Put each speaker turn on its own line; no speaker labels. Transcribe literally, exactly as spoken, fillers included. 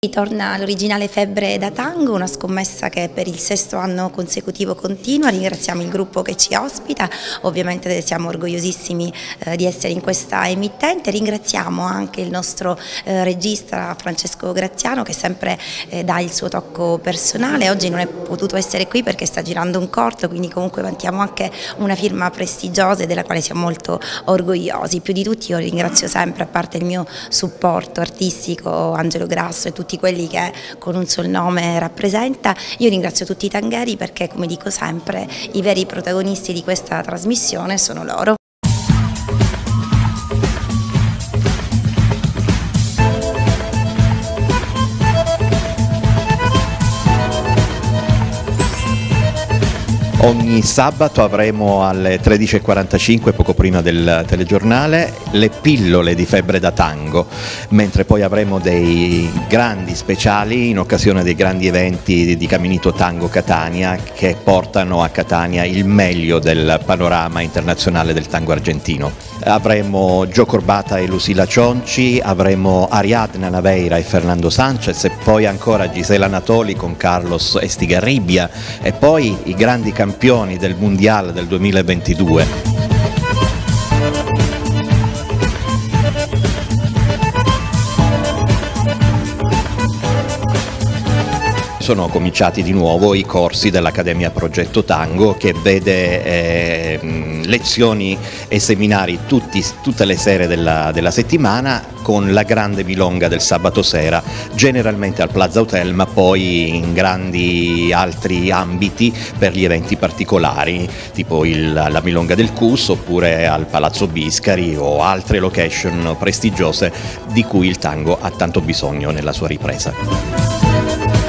Ritorna l'originale Febbre da Tango, una scommessa che per il sesto anno consecutivo continua. Ringraziamo il gruppo che ci ospita, ovviamente siamo orgogliosissimi eh, di essere in questa emittente. Ringraziamo anche il nostro eh, regista Francesco Graziano, che sempre eh, dà il suo tocco personale. Oggi non è potuto essere qui perché sta girando un corto, quindi comunque vantiamo anche una firma prestigiosa e della quale siamo molto orgogliosi. Più di tutti io ringrazio sempre, a parte il mio supporto artistico, Angelo Grasso e tutti quelli che con un sol nome rappresenta. Io ringrazio tutti i tangheri perché, come dico sempre, i veri protagonisti di questa trasmissione sono loro.
Ogni sabato avremo alle tredici e quarantacinque, poco prima del telegiornale, le pillole di Febbre da Tango, mentre poi avremo dei grandi speciali in occasione dei grandi eventi di Caminito Tango Catania, che portano a Catania il meglio del panorama internazionale del tango argentino. Avremo Gio Corbata e Lucila Cionci, avremo Ariadna Naveira e Fernando Sanchez, e poi ancora Gisela Natoli con Carlos Estigarribia, e poi i grandi campioni del Mondiale del duemilaventidue. Sono cominciati di nuovo i corsi dell'Accademia Progetto Tango, che vede eh, lezioni e seminari tutti, tutte le sere della, della settimana, con la grande milonga del sabato sera, generalmente al Plaza Hotel, ma poi in grandi altri ambiti per gli eventi particolari, tipo il, la milonga del Cus, oppure al Palazzo Biscari o altre location prestigiose di cui il tango ha tanto bisogno nella sua ripresa.